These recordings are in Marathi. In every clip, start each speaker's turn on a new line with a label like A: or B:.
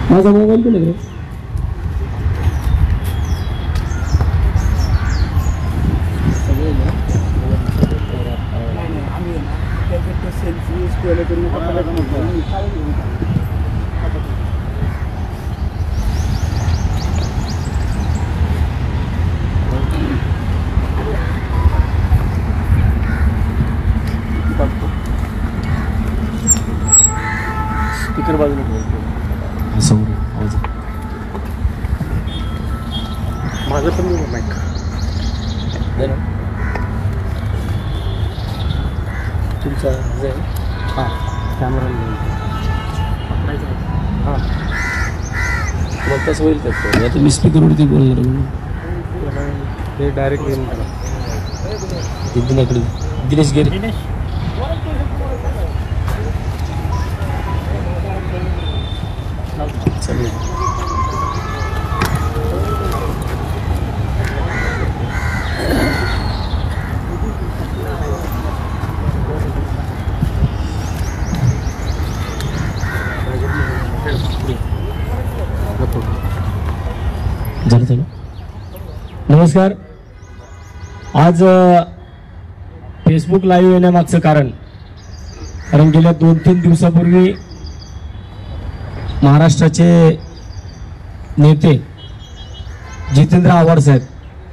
A: माझा मोबाईल पण आहे
B: स्पीकर बाजूला
A: समोर आवाज
B: माझं पण माईक तुमचा हां कॅमेरा हां
A: मग तसं होईल का आता मी स्पीकरवरती बोलणार
B: ते डायरेक्ट येऊन
A: दिनाकडे दिनेश गेरे चालेल झालं. नमस्कार. आज फेसबुक लाईव्ह येण्यामागचं कारण गेल्या 2-3 दिवसापूर्वी महाराष्ट्राचे नेते जितेंद्र आव्हाड साहेब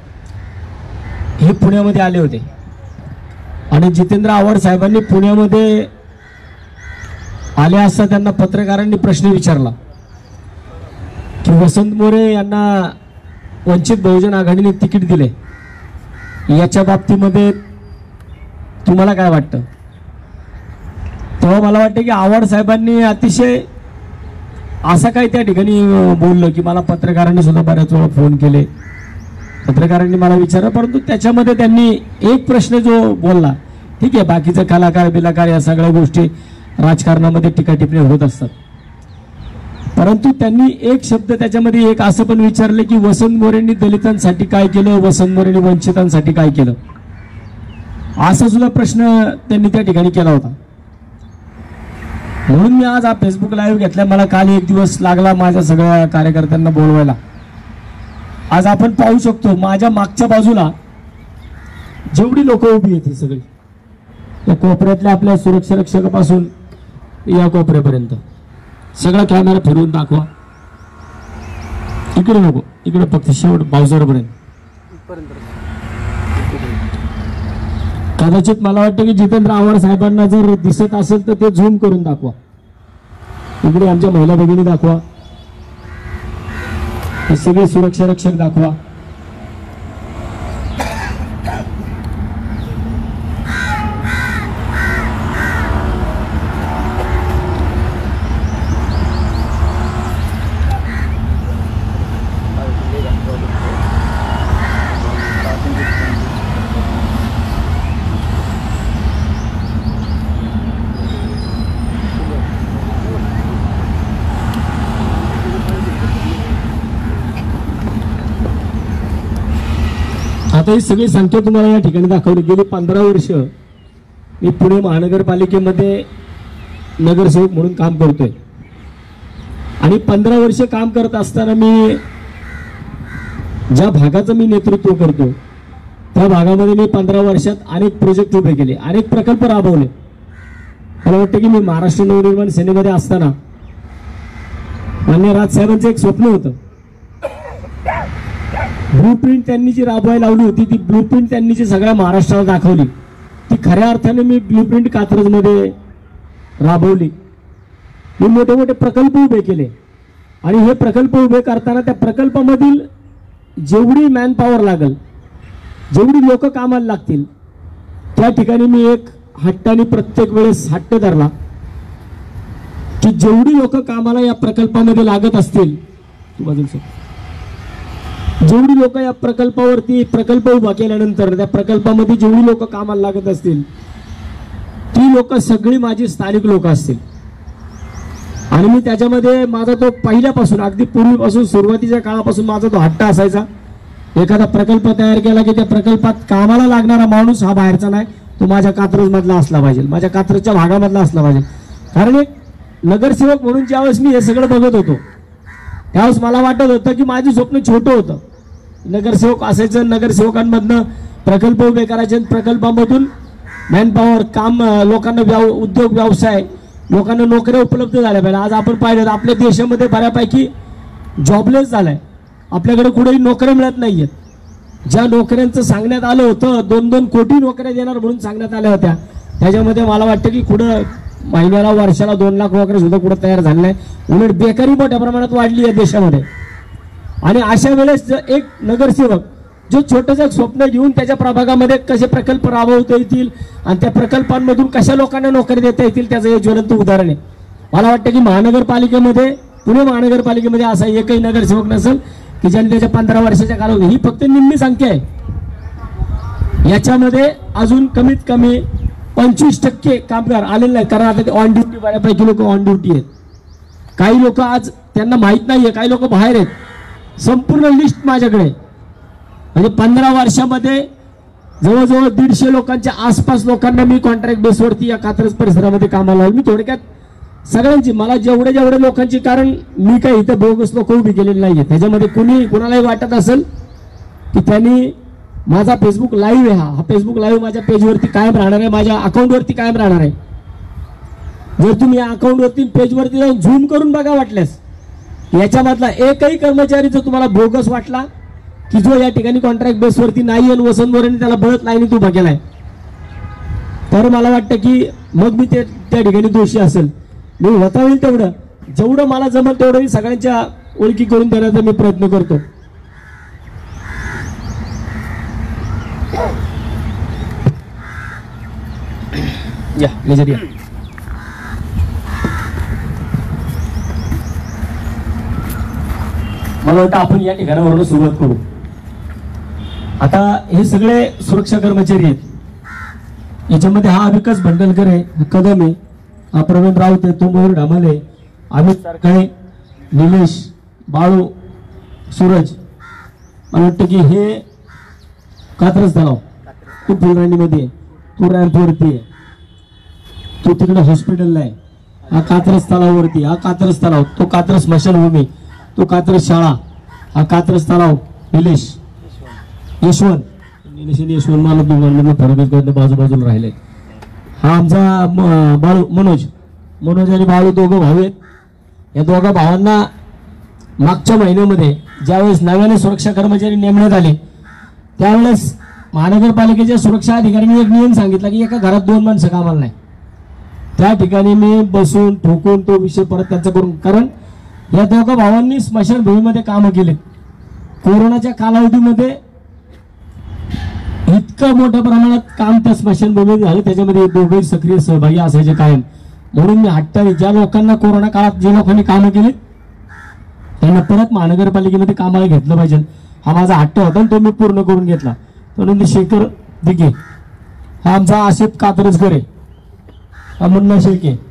A: हे पुण्यामध्ये आले होते आणि जितेंद्र आव्हाड साहेबांनी पुण्यामध्ये आले असता त्यांना पत्रकारांनी प्रश्न विचारला की वसंत मोरे यांना वंचित बहुजन आघाडीने तिकीट दिले, याच्या बाबतीमध्ये तुम्हाला काय वाटतं? तेव्हा मला वाटतं की आव्हाड साहेबांनी अतिशय असं काही त्या ठिकाणी बोललं की मला पत्रकारांनी सुद्धा बऱ्याच वेळा फोन केले, पत्रकारांनी मला विचारलं, परंतु त्याच्यामध्ये त्यांनी एक प्रश्न जो बोलला, ठीक आहे बाकीचं कलाकार बिलाकार या सगळ्या गोष्टी राजकारणामध्ये टीका टिप्पणी होत असतात, परंतु त्यांनी एक शब्द त्याच्यामध्ये एक असं पण विचारले की वसंत मोरेंनी दलितांसाठी काय केलं, वसंत मोरेंनी वंचितांसाठी काय केलं, असा सुद्धा प्रश्न त्यांनी त्या ठिकाणी केला होता. म्हणून मी आज हा फेसबुक लाईव्ह घेतला. मला काल एक दिवस लागला माझ्या सगळ्या कार्यकर्त्यांना बोलवायला. आज आपण पाहू शकतो माझ्या मागच्या बाजूला जेवढी लोक उभी आहेत सगळी, या कोपऱ्यातल्या आपल्या सुरक्षा रक्षकापासून या कोपऱ्यापर्यंत सगळा कॅमेरा फिरवून दाखवा. इकडे नको, इकडे फक्त शेवट बावसारपर्यंत. कदाचित मला वाटतं की जितेंद्र आव्हाड साहेबांना जर दिसत असेल तर ते झूम करून दाखवा. इकडे आमच्या महिला भगिनी दाखवा, हे सगळे सुरक्षा रक्षक दाखवा. आता ही सगळी संख्या तुम्हाला या ठिकाणी दाखवली. गेली 15 वर्ष मी पुणे महानगरपालिकेमध्ये नगरसेवक म्हणून काम करतोय आणि 15 वर्ष काम करत असताना मी ज्या भागाचं मी नेतृत्व करतो त्या भागामध्ये मी 15 वर्षात अनेक प्रोजेक्ट उभे केले, अनेक प्रकल्प राबवले. मला वाटतं की मी महाराष्ट्र नवनिर्माण सेनेमध्ये असताना माननीय राजसाहेबांचं एक स्वप्न होतं, ब्लूप्रिंट त्यांनी जी राबवायला लावली होती ती ब्लूप्रिंट त्यांनी जी सगळ्या महाराष्ट्राला दाखवली ती खऱ्या अर्थाने मी ब्लूप्रिंट कात्रजमध्ये राबवली. मी मोठे मोठे प्रकल्प उभे केले आणि हे प्रकल्प उभे करताना त्या प्रकल्पामधील जेवढी मॅन पॉवर लागेल, जेवढी लोक कामाला लागतील, त्या ठिकाणी मी एक हट्टाने प्रत्येक वेळेस हट्ट धरला की जेवढी लोक कामाला या प्रकल्पामध्ये लागत असतील, जेवढी लोक या प्रकल्पावरती प्रकल्प उभा केल्यानंतर त्या प्रकल्पामध्ये जेवढी लोक कामाला लागत असतील ती लोक सगळी माझी स्थानिक लोक असतील. आणि मी त्याच्यामध्ये माझा तो पहिल्यापासून अगदी पूर्वीपासून सुरुवातीच्या काळापासून माझा तो हट्ट असायचा, एखादा प्रकल्प तयार केला की त्या प्रकल्पात कामाला लागणारा माणूस हा बाहेरचा नाही, तो माझ्या कात्रजमधला असला पाहिजे, माझ्या कात्रजच्या भागामधला असला पाहिजे. कारण एक नगरसेवक म्हणून ज्यावेळेस मी हे सगळं बघत होतो त्यावेळेस मला वाटत होतं की माझं स्वप्न छोटं होतं, नगरसेवक असायचं, नगरसेवकांमधनं प्रकल्प उभे करायचे, प्रकल्पामधून मॅनपॉवर काम, लोकांना उद्योग व्यवसाय, लोकांना नोकऱ्या उपलब्ध झाल्या पाहिजे. आज आपण पाहिलं आपल्या देशामध्ये बऱ्यापैकी जॉबलेस झालाय, आपल्याकडे कुठेही नोकऱ्या मिळत नाहीयेत. ज्या नोकऱ्यांचं सांगण्यात आलं होतं 2-2 कोटी नोकऱ्या देणार म्हणून सांगण्यात आल्या होत्या, त्याच्यामध्ये मला वाटतं की कुठं महिन्याला वर्षाला 2 लाख नोकऱ्या सुद्धा कुठं तयार झाल्या नाही. उलट बेकारी मोठ्या प्रमाणात वाढली आहे देशामध्ये. आणि अशा वेळेस एक नगरसेवक जो छोटंसं स्वप्न घेऊन त्याच्या प्रभागामध्ये कसे प्रकल्प राबवता येतील आणि त्या प्रकल्पांमधून कशा लोकांना नोकरी देता येतील त्याचं हे ज्वलंत उदाहरण आहे. मला वाटतं की महानगरपालिकेमध्ये, पुणे महानगरपालिकेमध्ये असा एकही नगरसेवक नसेल की ज्यांनी त्याच्या 15 वर्षाच्या कालावधी, ही फक्त निम्मी संख्या आहे. याच्यामध्ये अजून कमीत कमी 25% कामगार आलेले नाही, कारण आता ऑन ड्युटी बऱ्यापैकी लोक ऑन ड्युटी आहेत. काही लोक आज त्यांना माहीत नाहीये, काही लोक बाहेर आहेत. संपूर्ण लिस्ट माझ्याकडे, म्हणजे 15 वर्षामध्ये जवळजवळ 150 लोकांच्या आसपास लोकांना मी कॉन्ट्रॅक्ट बेसवरती या कात्रज परिसरामध्ये कामाला लावलं. मी थोडक्यात सगळ्यांची, मला जेवढे लोकांची, कारण मी काही इथं बोगस लोक उभी केलेली नाहीये. त्याच्यामध्ये कुणालाही वाटत असेल की त्यांनी माझा फेसबुक लाईव्ह आहे, हा फेसबुक लाईव्ह माझ्या पेजवरती कायम राहणार आहे, माझ्या अकाउंटवरती कायम राहणार आहे. जर तुम्ही या अकाउंटवरती पेजवरती जाऊन झूम करून बघा वाटल्यास, याच्यामधला एकही कर्मचारी जर तुम्हाला बोगस वाटला की जो या ठिकाणी कॉन्ट्रॅक्ट बेसवरती नाही आणि वसंत मोरेने त्याला बळत लाईनीत उभा केलाय, तर मला वाटतं की मग मी त्या ठिकाणी दोषी असेल. मी होता होईल तेवढं, जेवढं मला जमल तेवढं मी सगळ्यांच्या ओळखी करून देण्याचा मी प्रयत्न करतो. या मेजर या. मला वाटतं आपण या ठिकाणावरून सुरुवात करू. आता हे सगळे सुरक्षा कर्मचारी आहेत. याच्यामध्ये हा विकास भंडलकर आहे, हा कदम आहे, हा प्रवीण राऊत आहे, तो मयूर ढामाले, अमित सारकाळे, निलेश, बाळू, सूरज. मला वाटतं की हे कात्रज तलाव, तो फुलराणीमध्ये आहे, तो रॅम्पवरती आहे, तो तिकडे हॉस्पिटलला आहे. हा कात्रज तलावावरती, हा कात्रज तलाव, तो कात्रज स्मशानभूमी, तो कात्रज शाळा, हा कात्रज तलाव, निलेश, यशवंत, निलेश आणि यशवंत मला दोघांना फरक बाजूबाजूला राहिले. हा आमचा बाळू, मनोज आणि बाळू दोघं भाऊ आहेत. या दोघा भावांना मागच्या महिन्यामध्ये ज्यावेळेस नव्याने सुरक्षा कर्मचारी नेमण्यात आले त्यावेळेस महानगरपालिकेच्या सुरक्षा अधिकाऱ्यांनी एक नियम सांगितला की एका घरात 2 माणसं कामाला नाही. त्या ठिकाणी मी बसून ठोकून तो विषय परत त्यांचा करून, कारण या दोघा भावांनी स्मशानभूमीमध्ये कामं केले. कोरोनाच्या कालावधीमध्ये इतकं मोठ्या प्रमाणात काम त्या स्मशानभूमीमध्ये झालं, त्याच्यामध्ये दोघेही सक्रिय सहभागी असायचे कायम. म्हणून मी हट्टाने ज्या लोकांना कोरोना काळात जे लोकांनी कामं केली त्यांना परत महानगरपालिकेमध्ये कामाला घेतलं पाहिजे, हा माझा हट्ट होता आणि तो मी पूर्ण करून घेतला. म्हणून शेखर दिघे, हा आमचा आसिफ कात्रजकर आहे, हा मुन्ना शेख आहे,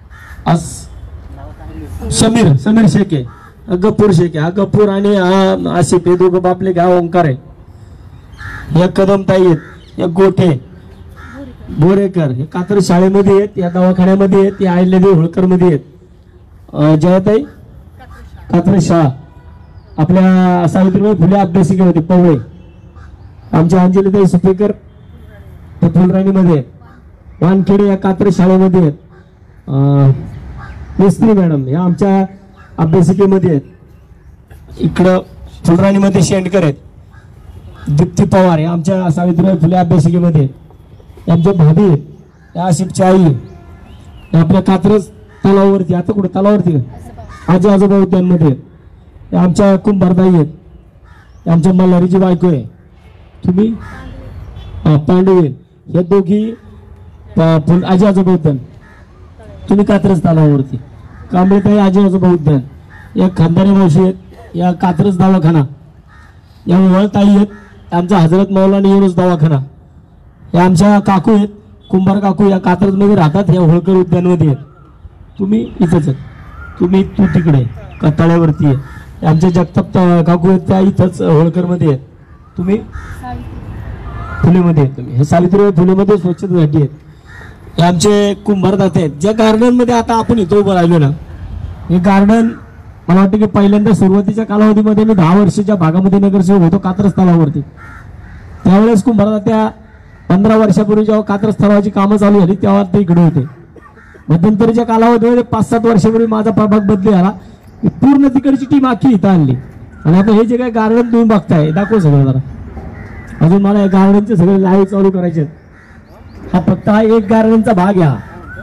A: समीर शेख आहे, गप्पूर शेख आहे, हा गप्पूर आणि हा आसिफ, हे दोघं बापले गाव ओंकार आहे. या कदमताई आहेत, या गोठे बोरेकर, हे कात्रज शाळेमध्ये आहेत, या दवाखान्यामध्ये आहेत, या अहिल्यादेवी होळकर मध्ये आहेत. जयाताई कात्रज शाळा, आपल्या सावित्रीबाई फुले अभ्यासिकेमध्ये पवळे, आमच्या अंजलीताई सुपेकर ते फुलराणीमध्ये आहेत, वानखेडे या कात्रज शाळेमध्ये आहेत, मिस्त्री मॅडम या आमच्या अभ्यासिकेमध्ये आहेत, इकडं फुलराणीमध्ये शेंडकर आहेत, दीप्ती पवार या आमच्या सावित्रीबाई फुले अभ्यासिकेमध्ये, आमच्या भाभी आहेत, त्या आसिफची आई, आपल्या कात्रज तलावावरती, आता कुठे तलावावरती आजी आजोबा उद्यानमध्ये, आमच्या कुंभारदाई आहेत, आमच्या मल्हारीची बायको आहे, तुम्ही पांडवे, या दोघी आजी आजोबा उद्यान, तुम्ही कात्रज तलावावरती, कांबळेताई आजी आजोबा उद्यान, या खानदारी मावशी आहेत, या कात्रज दवाखाना, या वळताई आहेत, आमचा हजरत मौलाना युनुस दवाखाना, या आमच्या काकू आहेत, कुंभार काकू, या कात्रजमध्ये राहतात, या होळकर उद्यानमध्ये आहेत. तुम्ही इथंच, तू तिकडे तळ्यावरती आहे. आमच्या जगताप काकू आहेत, त्या इथंच होळकरमध्ये आहेत. तुम्ही फुलेमध्ये आहेत, तुम्ही हे सावित्रीबाई फुलेमध्ये स्वच्छतेसाठी आहेत. हे आमचे कुंभारदाते आहेत. ज्या गार्डनमध्ये आता आपण इथं उभं राहिलो ना, हे गार्डन मला वाटतं की पहिल्यांदा सुरुवातीच्या कालावधीमध्ये मी 10 वर्षाच्या भागामध्ये नगरसेवक होतो कात्रज तलावावरती. त्यावेळेस कुंभारदा त्या 15 वर्षापूर्वी जेव्हा कात्रज तलावाची कामं चालू झाली तेव्हा ते इकडे होते. मध्यंतरीच्या कालावधीमध्ये 5-7 वर्षापूर्वी माझा प्रभाग बदली झाला. पूर्ण तिकडची टीम आखी इथं आणली आणि आता हे जे काही गार्डन तुम्ही बघताय दाखव सगळं जरा. अजून मला या गार्डनचे सगळे लाईव्ह चालू करायचे आहेत. हा फक्त हा एक गार्डनचा भाग आहे.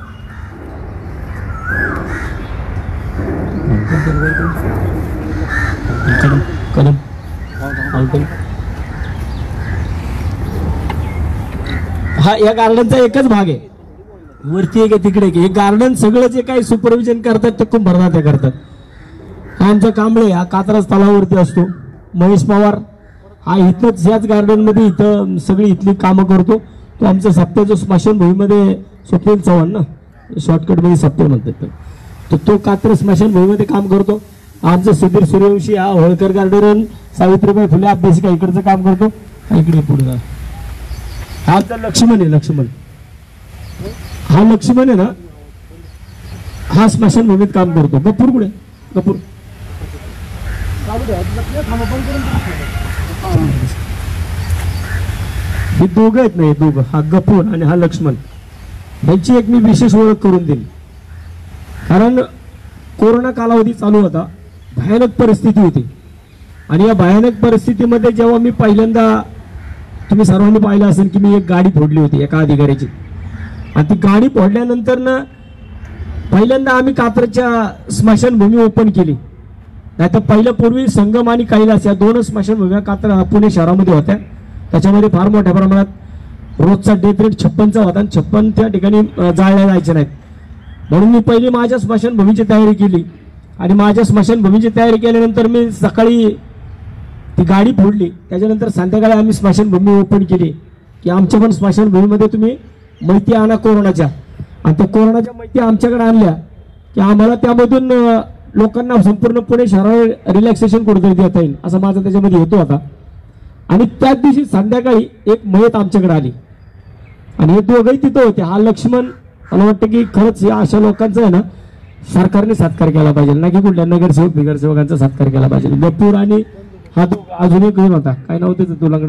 A: हा या गार्डनचा एकच भाग आहे. वरती एक तिकडे हे गार्डन सगळं जे काही सुपरविजन करतात ते कुंभारदा ते करतात. हा आमचा कांबळे हा कात्रज तलावावरती असतो. महेश पवार हा इथंच याच गार्डन मध्ये इथं सगळी इथली कामं करतो. तो आमचा सप्त्याच्या स्मशानभूमीमध्ये स्वप्नील चव्हाण ना शॉर्टकट मध्ये सप्ते म्हणतात तर तो कात्रज स्मशानभूमीमध्ये काम करतो. आमचं सुधीर सूर्यवंशी हा होळकर गार्डन सावित्रीबाई फुले अभ्यासिका इकडचं काम करतो. इकडे पुढे हा आमचा लक्ष्मण आहे. लक्ष्मण हा लक्ष्मण आहे ना हा स्मशानभूमीत काम करतो. गपूर कुठे गपूर हे दोघं आहेत ना हे दोघं हा गपूर आणि हा लक्ष्मण यांची एक मी विशेष ओळख करून दिली. कारण कोरोना कालावधी चालू होता. भयानक परिस्थिती होती आणि या भयानक परिस्थितीमध्ये जेव्हा मी पहिल्यांदा तुम्ही सर्वांनी पाहिलं असेल की मी एक गाडी फोडली होती एका अधिकाऱ्याची आणि ती गाडी फोडल्यानंतर ना पहिल्यांदा आम्ही कात्रजच्या स्मशानभूमी ओपन केली. नाही तर पहिलं पूर्वी संगम आणि कैलास या 2 स्मशानभूम्या पुणे शहरामध्ये होत्या. त्याच्यामध्ये फार मोठ्या प्रमाणात रोजचा डेथ रेट 56चा होता आणि 56 त्या ठिकाणी जाळल्या जायचे नाहीत. म्हणून मी पहिली माझ्या स्मशानभूमीची तयारी केली आणि माझ्या स्मशानभूमीची तयारी केल्यानंतर मी सकाळी ती गाडी फोडली. त्याच्यानंतर संध्याकाळी आम्ही स्मशानभूमी ओपन केली की आमच्या पण स्मशानभूमीमध्ये तुम्ही माहिती आणा कोरोनाच्या आणि त्या कोरोनाच्या माहिती आमच्याकडे आणल्या की आम्हाला त्यामधून लोकांना संपूर्ण पुणे शहरावर रिलॅक्सेशन कुठेतरी देता येईल असा माझा त्याच्यामध्ये हेतू होता. आणि त्याच दिवशी संध्याकाळी एक मयत आमच्याकडे आली आणि हे दोघंही तिथं होते. हा लक्ष्मण मला वाटतं की खरंच या अशा लोकांचा आहे ना सरकारने सत्कार केला पाहिजे ना की कुठल्या नगरसेवक बिगरसेवकांचा सत्कार केला पाहिजे. गपूर आणि हा अजून एक घेऊन होता काय नाव त्याचं तुलाकडं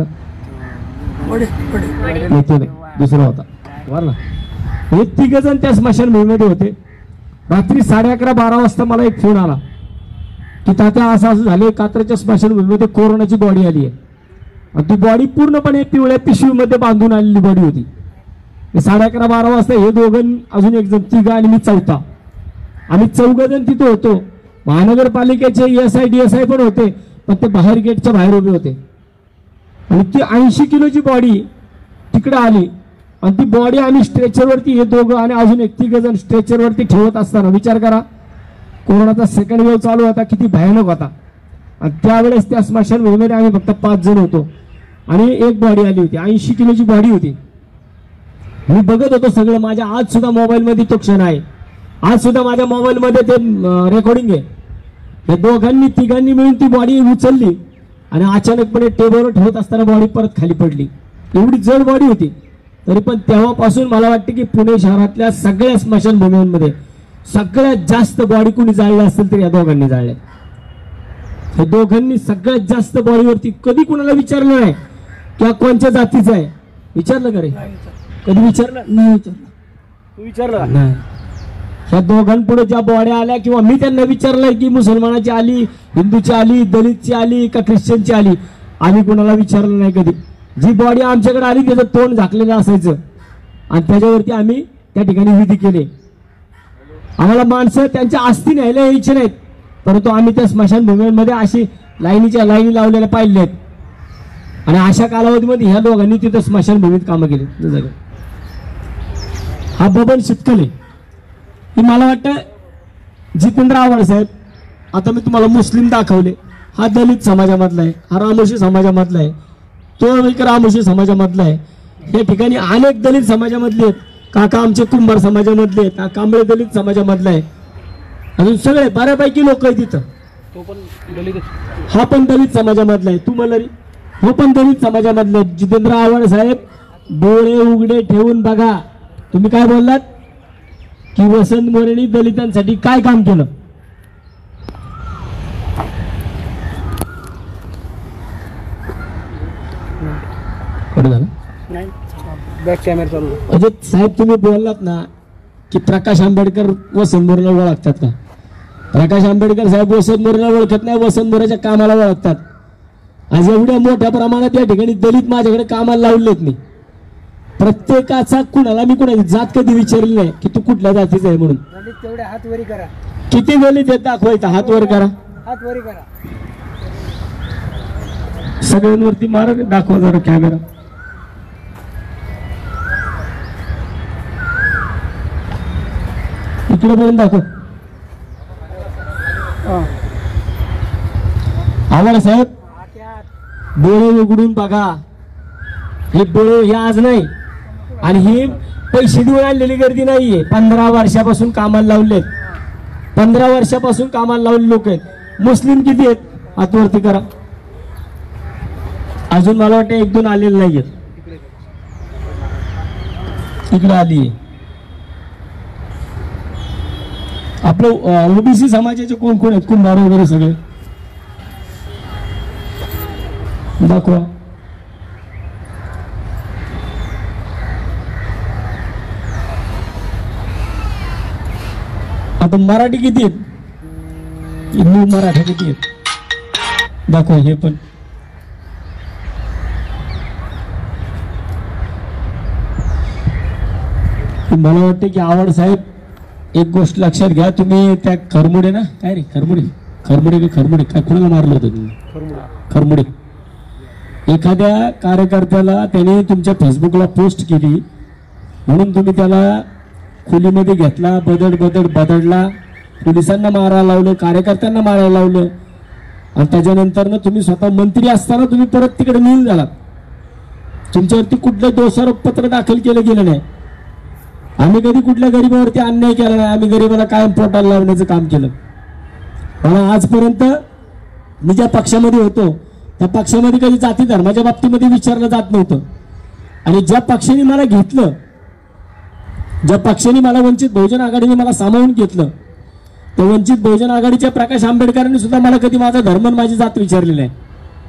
A: नाही दुसरा होता बरं. हे 3 जण त्या स्मशानभूमीमध्ये होते. रात्री 11:30-12 वाजता मला एक फोन आला की तात्या असं असं झाले कात्रजच्या स्मशानभूमीमध्ये कोरोनाची बॉडी आली आहे आणि ती बॉडी पूर्णपणे पिवळ्या पिशवीमध्ये बांधून आलेली बॉडी होती. 11:30-12 वाजता हे दोघं अजून एक जण 3 आणि मी 4था आम्ही 4 जण तिथे होतो. महानगरपालिकेचे ESI DSI पण होते पण ते बाहेर गेटच्या बाहेर उभे होते आणि ती 80 किलोची बॉडी तिकडे आली आणि ती बॉडी आम्ही स्ट्रेचरवरती हे दोघं आणि अजून एक 3 जण स्ट्रेचरवरती ठेवत असताना विचार करा कोरोनाचा सेकंड वेव्ह चालू होता किती भयानक होता. आणि त्यावेळेस त्या स्मशानभूमीमध्ये आम्ही फक्त 5 जण होतो आणि एक बॉडी आली होती 80 किलोची बॉडी होती. मी बघत होतो सगळं. माझ्या आज सुद्धा मोबाईलमध्ये तो क्षण आहे. आज सुद्धा माझ्या मोबाईलमध्ये ते रेकॉर्डिंग आहे. या दोघांनी 3 मिळून ती बॉडी उचलली आणि अचानकपणे टेबलवर ठेवत असताना बॉडी परत खाली पडली. एवढी जड बॉडी होती. तरी पण तेव्हापासून मला वाटतं की पुणे शहरातल्या सगळ्या स्मशानभूमींमध्ये सगळ्यात जास्त बॉडी कुणी जाळल्या असतील तर या दोघांनी जाळल्या. हे दोघांनी सगळ्यात जास्त बॉडीवरती कधी कुणाला विचारलं नाही की कोणत्या जातीचं आहे. विचारलं का रे कधी विचारलं नाही. तू विचारलं नाही. ह्या दोघांपुढे ज्या बॉड्या आल्या किंवा मी त्यांना विचारलंय की मुसलमानाची आली हिंदूची आली दलितची आली का ख्रिश्चनची आली आम्ही कुणाला विचारलं नाही कधी. जी बॉडी आमच्याकडे आली त्याचं तोंड झाकलेलं असायचं आणि त्याच्यावरती आम्ही त्या ठिकाणी विधी केले. आम्हाला माणसं त्यांच्या आस्ती न्यायला यायचे नाहीत परंतु आम्ही त्या स्मशानभूमीमध्ये अशी लाईनीच्या लाईनी लावलेल्या पाहिल्या आहेत आणि अशा कालावधीमध्ये ह्या दोघांनी तिथं स्मशानभूमीत कामं केली. हा बबन शितकले की मला वाटतं जितेंद्र आव्हाड साहेब आता मी तुम्हाला मुस्लिम दाखवले हा दलित समाजामधला आहे हा रामोशी समाजामधला आहे तो एक रामोशी समाजामधला आहे. या ठिकाणी अनेक दलित समाजामधले आहेत. काका आमचे कुंभार समाजामधले आहेत. हा कांबळे दलित समाजामधला आहे. अजून सगळे बऱ्यापैकी लोक आहेत तिथं. हा पण दलित समाजामधला आहे. तू मला हो पण दलित समाजामधला आहे. जितेंद्र आव्हाड साहेब डोळे उघडे ठेवून बघा. तुम्ही काय बोललात की वसंत मोरेंनी दलितांसाठी काय काम केलं.
B: बॅक कॅमेरा चालू आहे.
A: म्हणजे साहेब तुम्ही बोललात ना की प्रकाश आंबेडकर वसंत मोरेला ओळखतात का? प्रकाश आंबेडकर साहेब वसंत मोरेला ओळखत नाही, वसंत मोरेच्या कामाला ओळखतात. आज एवढ्या मोठ्या प्रमाणात या ठिकाणी दलित माझ्याकडे कामाला लावलेत नाही. प्रत्येकाचा कुणाला मी कुणाची जात कधी विचारली नाही की तू कुठल्या जातीचा आहे म्हणून.
B: तेवढे हात वरी करा.
A: किती दलित आहेत दाखवायचा, हात वर करा,
B: हात वरी करा.
A: सगळ्यांवरती मारा, दाखवा जरा कॅमेरा. इकडे बघून दाखव. आम्हाला साहेब डोळे उघडून बघा. हे डोळे हे आज नाही आणि हे पैसे देऊन आणलेली गर्दी नाहीये. 15 वर्षापासून कामाला लावलेत, 15 वर्षापासून कामाला लावले लोक आहेत. मुस्लिम किती आहेत? हातवरती करा. अजून मला वाटतं 1-2 आलेले नाहीयेत. इकडे आली. आपलं ओबीसी समाजाचे कोण कोण आहेत? कुंभार वगैरे सगळे दाखवा. आता मराठी किती आहेत? हिंदू मराठा किती आहेत? दाखवा. हे पण मला वाटतं की आवड साहेब एक गोष्ट लक्षात घ्या. तुम्ही त्या खरमुडे ना, काय रे खरमुडे काय कोणाला मारलं होतं तुम्ही? खरमुडे. एखाद्या कार्यकर्त्याला त्याने तुमच्या फेसबुकला पोस्ट केली म्हणून तुम्ही त्याला खोलीमध्ये घेतला, बदडला, पोलिसांना मारायला लावलं, कार्यकर्त्यांना मारायला लावलं. आणि त्याच्यानंतर ना तुम्ही स्वतः मंत्री असताना तुम्ही परत तिकडे निघून झालात. तुमच्यावरती कुठलं दोषारोप पत्र दाखल केलं गेलं नाही. आम्ही कधी कुठल्या गरीबावरती अन्याय केला नाही. आम्ही गरीबाला कायम पोटाला लावण्याचं काम केलं. मला आजपर्यंत मी ज्या पक्षामध्ये होतो त्या पक्षामध्ये कधी जाती धर्माच्या बाबतीमध्ये विचारलं जात नव्हतं. आणि ज्या पक्षाने मला घेतलं, ज्या पक्षाने मला वंचित बहुजन आघाडीने मला सामावून घेतलं, त्या वंचित बहुजन आघाडीच्या प्रकाश आंबेडकरांनी सुद्धा मला कधी माझा धर्म माझी जात विचारलेली आहे.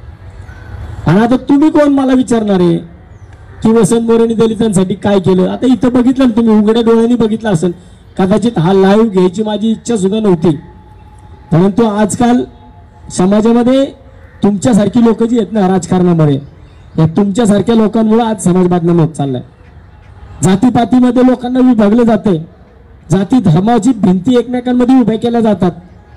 A: आणि आता तुम्ही कोण मला विचारणार आहे की वसंत मोरेंनी दलितांसाठी काय केलं? आता इथं बघितलं ना तुम्ही, उघड्या डोळ्यांनी बघितलं असेल. कदाचित हा लाईव्ह घ्यायची माझी इच्छा सुद्धा नव्हती, परंतु आजकाल समाजामध्ये तुमच्यासारखी लोक जी आहेत ना राजकारणामध्ये, या तुमच्यासारख्या लोकांमुळे आज समाज बदनाम होत चाललाय. जातीपातीमध्ये लोकांना विभागलं जाते, जाती धर्माची भिंती एकमेकांमध्ये उभ्या केल्या जातात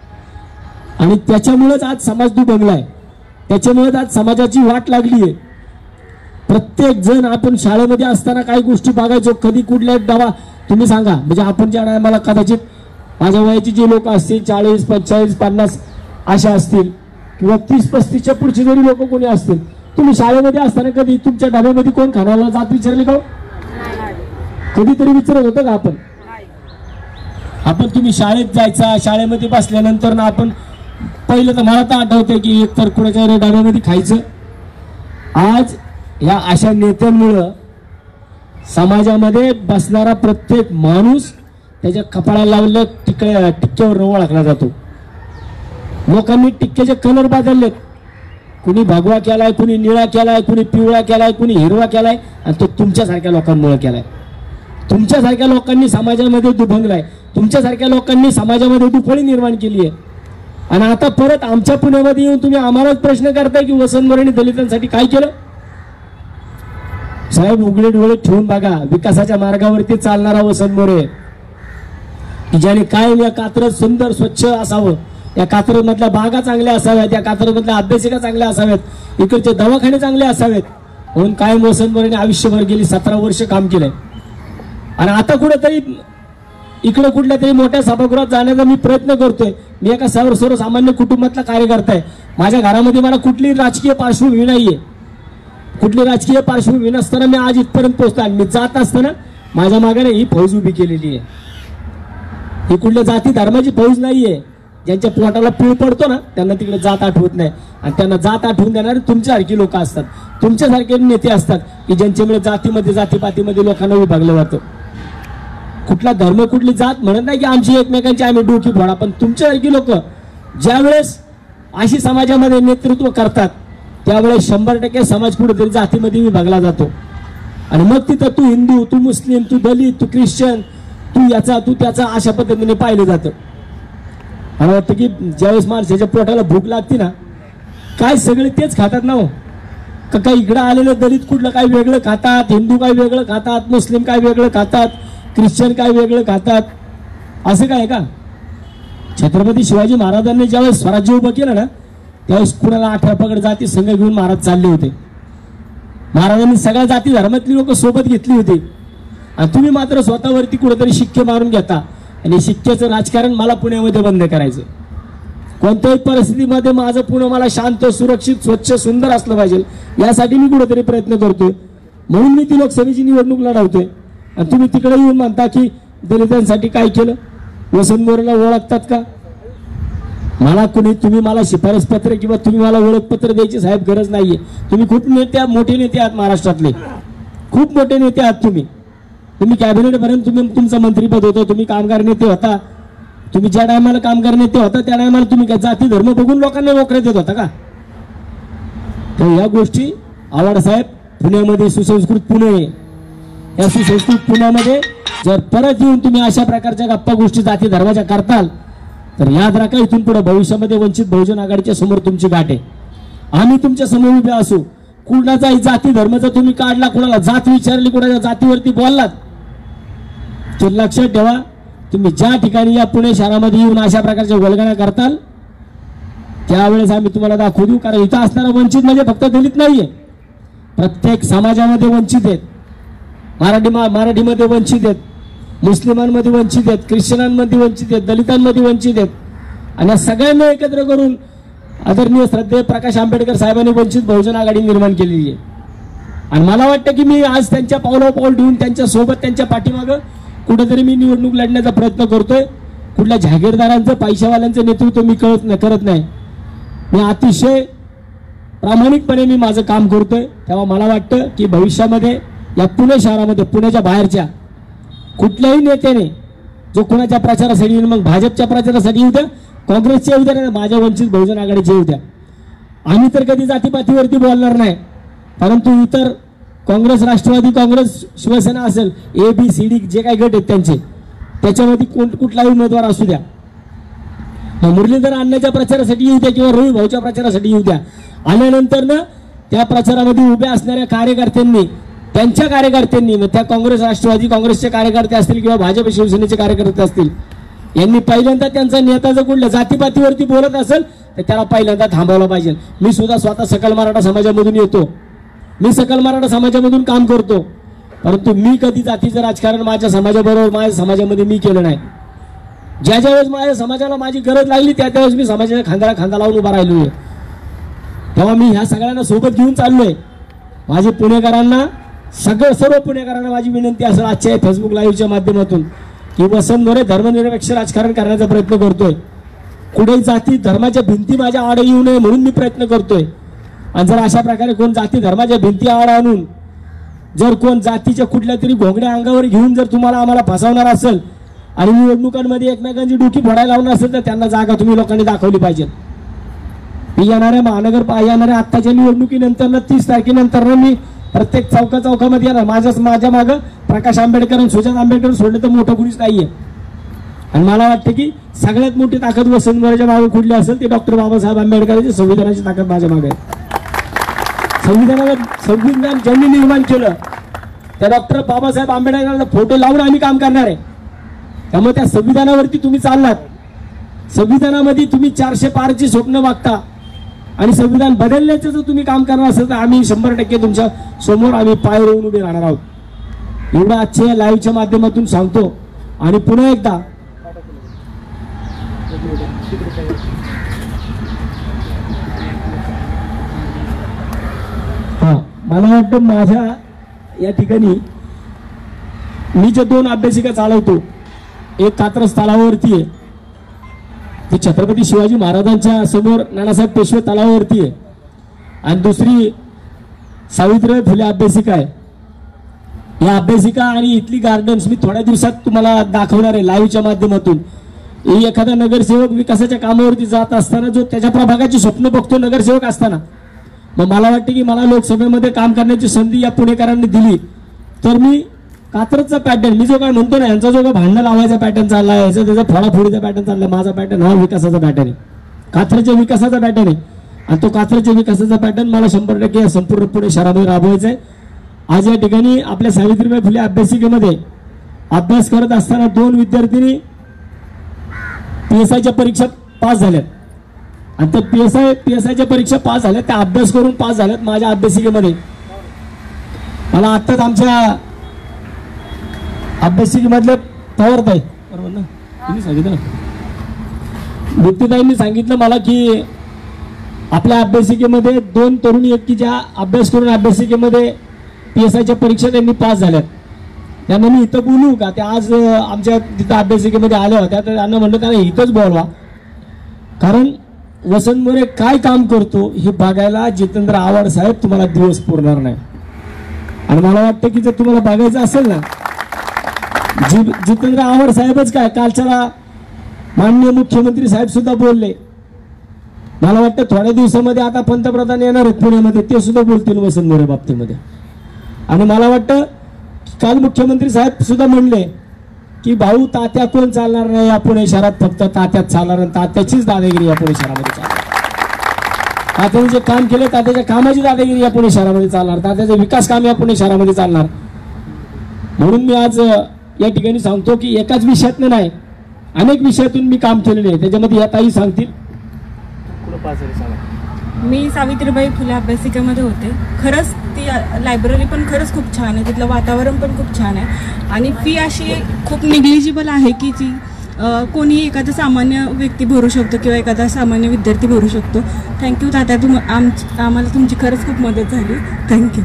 A: आणि त्याच्यामुळेच आज समाज दुभंगलाय. त्याच्यामुळेच आज समाजाची वाट लागली आहे. प्रत्येक जण आपण शाळेमध्ये असताना काही गोष्टी बघायचो, कधी कुठल्या डबा तुम्ही सांगा. म्हणजे आपण ज्या टायमाला कदाचित माझ्या वयाची जी लोक असतील 40, 45, 50 अशा असतील किंवा 30-35च्या पुढची जरी लोक कोणी असतील, तुम्ही शाळेमध्ये असताना कधी तुमच्या डब्यामध्ये कोण खाण्याला जात विचारले का? कधीतरी विचारत होतं का आपण? तुम्ही शाळेत जायचा, शाळेमध्ये बसल्यानंतर ना आपण पहिलं तर मला तर आठवतंय की एक तर कुणाच्या डब्यामध्ये खायचं. आज या अशा नेत्यांमुळं समाजामध्ये बसणारा प्रत्येक माणूस त्याच्या कपाळाला लावलेल्या टिक्क्यावर ओळखला जातो. लोकांनी टिक्क्याचे कलर बदललेत. कुणी भगवा केलाय, कुणी निळा केलाय, कुणी पिवळा केलाय, कुणी हिरवा केलाय आणि तो तुमच्यासारख्या लोकांमुळे केलाय. तुमच्यासारख्या लोकांनी समाजामध्ये दुभंगलाय. तुमच्यासारख्या लोकांनी समाजामध्ये दुफळी निर्माण केली आहे. आणि आता परत आमच्या पुण्यामध्ये येऊन तुम्ही आम्हालाच प्रश्न करताय की वसंत मोरेंनी दलितांसाठी काय केलं? साहेब उघडे डोळे ठेवून बघा. विकासाच्या मार्गावरती चालणारा वसंत मोरे की ज्याने कायम या कात्रज सुंदर स्वच्छ असावं, या कात्रज मधल्या बागा चांगल्या असाव्यात, या कात्रज मधल्या अभ्यासिका चांगल्या असाव्यात, इकडचे दवाखाने चांगले असावेत म्हणून कायम वसंत मोरेने आयुष्यभर गेली 17 वर्ष काम केलंय. आणि आता कुठेतरी इकडे कुठल्या तरी मोठ्या सभागृहात जाण्याचा मी प्रयत्न करतोय. मी एका सर्वसामान्य कुटुंबातला कार्यकर्ता आहे. माझ्या घरामध्ये मला कुठली राजकीय पार्श्वभूमी नाहीये. कुठली राजकीय पार्श्वभूमी नसताना मी आज इथपर्यंत पोहोचतो. आणि मी जात असताना माझ्या मागे ही फौज उभी केलेली आहे. ही कुठल्या जाती धर्माची फौज नाहीये. ज्यांच्या पोटाला पीळ पडतो ना त्यांना तिकडे जात आठवत नाही. आणि त्यांना जात आठवून देणारे तुमच्यासारखी लोक असतात, तुमच्यासारखे नेते असतात की ज्यांच्यामुळे जातीमध्ये जातीपातीमध्ये लोकांना विभागलं जातं. कुठला धर्म कुठली जात म्हणत नाही की आमची एकमेकांची आम्ही डोकी फोडा, पण तुमच्यासारखी लोक ज्यावेळेस अशी समाजामध्ये नेतृत्व करतात त्यावेळेस 100% समाज कुठेतरी जातीमध्ये विभागला जातो. आणि मग तिथं तू हिंदू, तू मुस्लिम, तू दलित, तू ख्रिश्चन, तू याचा तू त्याचा अशा पद्धतीने पाहिलं जातं. मला वाटतं की ज्यावेळेस माणसाच्या पोटाला भूक लागते ना, काय सगळे तेच खातात ना हो. का काही इकडं आलेलं दलित कुठलं काय वेगळं खातात, हिंदू काय वेगळं खातात, मुस्लिम काय वेगळं खातात, ख्रिश्चन काय वेगळं खातात, असं काय का? छत्रपती शिवाजी महाराजांनी ज्यावेळेस स्वराज्य उभं केलं ना, त्यावेळेस कुणाला 18 पगड जाती संघ घेऊन महाराज चालले होते. महाराजांनी सगळ्या जाती धर्मातली लोक सोबत घेतली होती. आणि तुम्ही मात्र स्वतःवरती कुठेतरी शिक्के मारून घेता. आणि शिक्क्याचं राजकारण मला पुण्यामध्ये बंद करायचं. कोणत्याही परिस्थितीमध्ये माझं पुणे मला शांत, सुरक्षित, स्वच्छ, सुंदर असलं पाहिजे, यासाठी मी कुठेतरी प्रयत्न करतोय. म्हणून मी ती लोकसभेची निवडणूक लढवतोय. आणि तुम्ही तिकडे येऊन म्हणता की दलितांसाठी काय केलं, वसंत मोरेला ओळखतात का? मला तुम्ही मला शिफारस पत्र किंवा तुम्ही मला ओळखपत्र द्यायची साहेब गरज नाहीये. तुम्ही खूप मोठे नेते आहात महाराष्ट्रातले, खूप मोठे नेते आहात तुम्ही कॅबिनेट पर्यंत तुमचं मंत्रीपद होतं, तुम्ही कामगार नेते होता. तुम्ही ज्या टायमाला कामगार नेते होता त्या टायमाला तुम्ही जाती धर्म बघून लोकांना नोकऱ्या देत होता का? तर या गोष्टी आव्हाड साहेब, पुण्यामध्ये सुसंस्कृत पुणे, या सुसंस्कृत पुण्यामध्ये जर परत येऊन तुम्ही अशा प्रकारच्या गप्पा गोष्टी जाती धर्माच्या करताल तर याद राखा, इथून पुढे भविष्यामध्ये वंचित बहुजन आघाडीच्या समोर तुमची गाठ आहे. आम्ही तुमच्या समोर उभे असू. कुणाचा जाती धर्माचा तुम्ही काढला, कुणाला जात विचारली, कुणाच्या जातीवरती बोललात तर लक्षात ठेवा, तुम्ही ज्या ठिकाणी या पुणे शहरामध्ये येऊन अशा प्रकारच्या वल्गना करताल त्यावेळेस आम्ही तुम्हाला दाखवू देऊ. कारण इथं असणारा वंचित म्हणजे फक्त दलित नाहीये, प्रत्येक समाजामध्ये वंचित आहेत. मराठीमध्ये वंचित आहेत, मुस्लिमांमध्ये वंचित आहेत, ख्रिश्चनांमध्ये वंचित आहेत, दलितांमध्ये वंचित आहेत. आणि या सगळ्यांना एकत्र करून आदरणीय श्रद्धेय प्रकाश आंबेडकर साहेबांनी वंचित बहुजन आघाडी निर्माण केलेली आहे. आणि मला वाटतं की मी आज त्यांच्या पावलावर पाऊल ठेवून त्यांच्या सोबत, त्यांच्या पाठीमागं कुठेतरी मी निवडणूक लढण्याचा प्रयत्न करतोय. कुठल्या जहागीरदारांचं, पैशावाल्यांचं नेतृत्व मी करत नाही. मी अतिशय प्रामाणिकपणे मी माझं काम करतोय. तेव्हा मला वाटतं की भविष्यामध्ये या पुणे शहरामध्ये, पुण्याच्या बाहेरच्या कुठल्याही नेत्याने जो कोणाच्या प्रचारासाठी येईल, मग भाजपच्या प्रचारासाठी येऊ द्या, काँग्रेसच्या येऊ द्या, माझ्या वंचित बहुजन आघाडीचे येऊ द्या, आम्ही तर कधी जातीपातीवरती बोलणार नाही. परंतु इतर काँग्रेस, राष्ट्रवादी काँग्रेस, शिवसेना असेल, ABCD जे काही गट आहेत त्यांचे, त्याच्यामध्ये कुठलाही उमेदवार असू द्या, मुरलीधर अण्णाच्या प्रचारासाठी येऊ द्या किंवा रवी भाऊच्या प्रचारासाठी येऊ द्या, आल्यानंतर ना त्या प्रचारामध्ये उभे असणाऱ्या कार्यकर्त्यांनी, त्यांच्या कार्यकर्त्यांनी, मग त्या काँग्रेस, राष्ट्रवादी काँग्रेसचे कार्यकर्ते असतील किंवा भाजप शिवसेनेचे कार्यकर्ते असतील, यांनी पहिल्यांदा त्यांचा नेता जर कुठल्या जातीपातीवरती बोलत असेल तर त्याला पहिल्यांदा थांबवलं पाहिजे. मी सुद्धा स्वतः सकल मराठा समाजामधून येतो, मी सकल मराठा समाजामधून काम करतो, परंतु मी कधी जातीचं राजकारण माझ्या समाजाबरोबर, माझ्या समाजामध्ये मी केलं नाही. ज्या वेळेस माझ्या समाजाला माझी गरज लागली त्यावेळेस मी समाजाच्या खांद्याला खांदा लावून उभा राहिलो आहे. तेव्हा मी ह्या सगळ्यांना सोबत घेऊन चाललोय. माझे पुणेकरांना, सर्व पुणेकरांना माझी विनंती असेल आजच्या फेसबुक लाईव्हच्या माध्यमातून की वसंत मोरे धर्मनिरपेक्ष राजकारण करण्याचा प्रयत्न करतोय. कुठे जाती धर्माच्या भिंती माझ्या आड येऊ नये म्हणून मी प्रयत्न करतोय. आणि जर अशा प्रकारे कोण जाती धर्माच्या भिंती आड आणून जर कोण जातीच्या कुठल्या तरी घोंगड्या अंगावर घेऊन जर तुम्हाला आम्हाला फसवणार असेल आणि निवडणुकांमध्ये एकमेकांची डोकी फोडायला लावणार असेल तर त्यांना जागा तुम्ही लोकांनी दाखवली पाहिजे. येणाऱ्या आत्ताच्या निवडणुकीनंतर 30 तारखेनंतर मी प्रत्येक चौकामध्ये येणार. माझ्या मागं प्रकाश आंबेडकर आणि सुजात आंबेडकर सोडलं तर मोठं कुणीच नाहीये. आणि मला वाटतं की सगळ्यात मोठी ताकद वसंत मोरेच्या मागे कुठली असेल ते डॉक्टर बाबासाहेब आंबेडकरांची संविधानाची ताकद माझ्या मागे आहे. संविधान ज्यांनी निर्माण केलं त्या डॉक्टर बाबासाहेब आंबेडकरांचा फोटो लावून आम्ही काम करणार आहे. त्यामुळे त्या संविधानावरती तुम्ही चाललात, संविधानामध्ये तुम्ही 400 पारची स्वप्न बघता आणि संविधान बदलण्याचं जर तुम्ही काम करणार असेल तर आम्ही 100% तुमच्या समोर आम्ही पाय रोवून उभे राहणार आहोत. एवढं आजच्या लाईव्हच्या माध्यमातून सांगतो. आणि पुन्हा एकदा मला वाटतं माझ्या या ठिकाणी मी जे 2 अभ्यासिका चालवतो, एक कात्रज तलावावरती आहे, ती छत्रपती शिवाजी महाराजांच्या समोर नानासाहेब पेशवे तलावावरती आहे, आणि दुसरी सावित्रीबाई फुले अभ्यासिका आहे. या अभ्यासिका आणि इथली गार्डन्स मी थोड्या दिवसात तुम्हाला दाखवणार आहे लाईव्हच्या माध्यमातून. एखादा नगरसेवक विकासाच्या कामावरती जात असताना जो त्याच्या प्रभागाची स्वप्न बघतो नगरसेवक असताना, मग मला वाटतं की मला लोकसभेमध्ये काम करण्याची संधी या पुणेकरांनी दिली तर मी कात्रजचा पॅटर्न, मी जो काय म्हणतो ना, यांचा जो काय भांडण लावायचा पॅटर्न चालला आहे, याचा त्याचा फोडाफोडीचा पॅटर्न चालला आहे, माझा पॅटर्न हा विकासाचा पॅटर्न आहे, कात्रजच्या विकासाचा पॅटर्न आहे. आणि तो कात्रजच्या विकासाचा पॅटर्न मला 100% संपूर्ण पुणे शहरामध्ये राबवायचा आहे. आज या ठिकाणी आपल्या सावित्रीबाई फुले अभ्यासिकेमध्ये अभ्यास करत असताना 2 विद्यार्थिनी PSIच्या परीक्षा पास झाल्यात. आणि त्या PSIच्या परीक्षा पास झाल्यात, त्या अभ्यास करून पास झाल्यात माझ्या अभ्यासिकेमध्ये. मला आत्ताच आमच्या अभ्यासिकेमधल्या पवारताई, बरोबर ना, तुम्ही सांगितलं ना, मुक्तीताईंनी सांगितलं मला की आपल्या अभ्यासिकेमध्ये 2 तरुणी आहेत की ज्या अभ्यास करून अभ्यासिकेमध्ये PSIच्या परीक्षा त्यांनी पास झाल्यात. त्यांना मी इथं बोलू का, त्या आज आमच्या तिथं अभ्यासिकेमध्ये आल्या होत्या, तर त्यांना म्हणलं त्यांना इथंच बोलवा, कारण वसंत मोरे काय काम करतो हे बघायला जितेंद्र आव्हाड साहेब तुम्हाला दिवस पुरणार नाही. आणि मला वाटतं की जर तुम्हाला बघायचं असेल ना, जितेंद्र आव्हाड साहेबच काय, कालच्या माननीय मुख्यमंत्री साहेब सुद्धा बोलले. मला वाटतं थोड्या दिवसामध्ये आता पंतप्रधान येणार आहेत पुण्यामध्ये, ते सुद्धा बोलतील वसंत मोरे बाबतीमध्ये. आणि मला वाटतं काल मुख्यमंत्री साहेब सुद्धा म्हणले की भाऊ तात्या कोण चालणार नाही या पुणे शहरात, फक्त तात्याच चालणार आणि तात्याचीच दादागिरी या पुणे शहरामध्ये चालणार. तात्याने जे काम केले तात्याच्या कामाची दादागिरी या पुणे शहरामध्ये चालणार, तात्याचे विकास काम या पुणे शहरामध्ये चालणार. म्हणून मी आज या ठिकाणी सांगतो की एकाच विषयातनं नाही, अनेक विषयातून मी काम केलेले आहे. त्याच्यामध्ये या ताई सांगतील.
C: मी सावित्रीबाई फुले अभ्यासिकेमध्ये होते. खरंच ती लायब्ररी पण खरंच खूप छान आहे, तिथलं वातावरण पण खूप छान आहे. आणि फी अशी खूप निग्लिजिबल आहे की ती कोणीही एखादा सामान्य व्यक्ती भरू शकतो किंवा एखादा सामान्य विद्यार्थी भरू शकतो. थँक्यू तात्या, आम्हाला तुमची खरंच खूप मदत झाली. थँक्यू.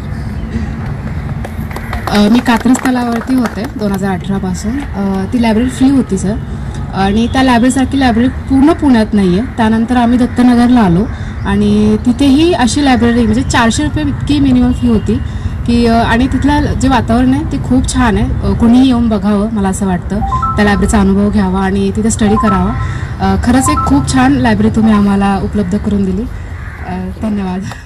D: मी कात्रज तलावावरती होते 2018 पासून. ती लायब्ररी फ्री होती सर, आणि त्या लायब्ररीसारखी लायब्ररी पूर्ण पुण्यात नाही आहे. त्यानंतर आम्ही दत्तनगरला आलो आणि तिथेही अशी लायब्ररी म्हणजे 400 रुपये इतकी मिनिमम फी होती की, आणि तिथलं जे वातावरण आहे ते खूप छान आहे. कोणीही येऊन बघावं, मला असं वाटतं, त्या लायब्ररीचा अनुभव घ्यावा आणि तिथे स्टडी करावा. खरंच एक खूप छान लायब्ररी तुम्ही आम्हाला उपलब्ध करून दिली. धन्यवाद.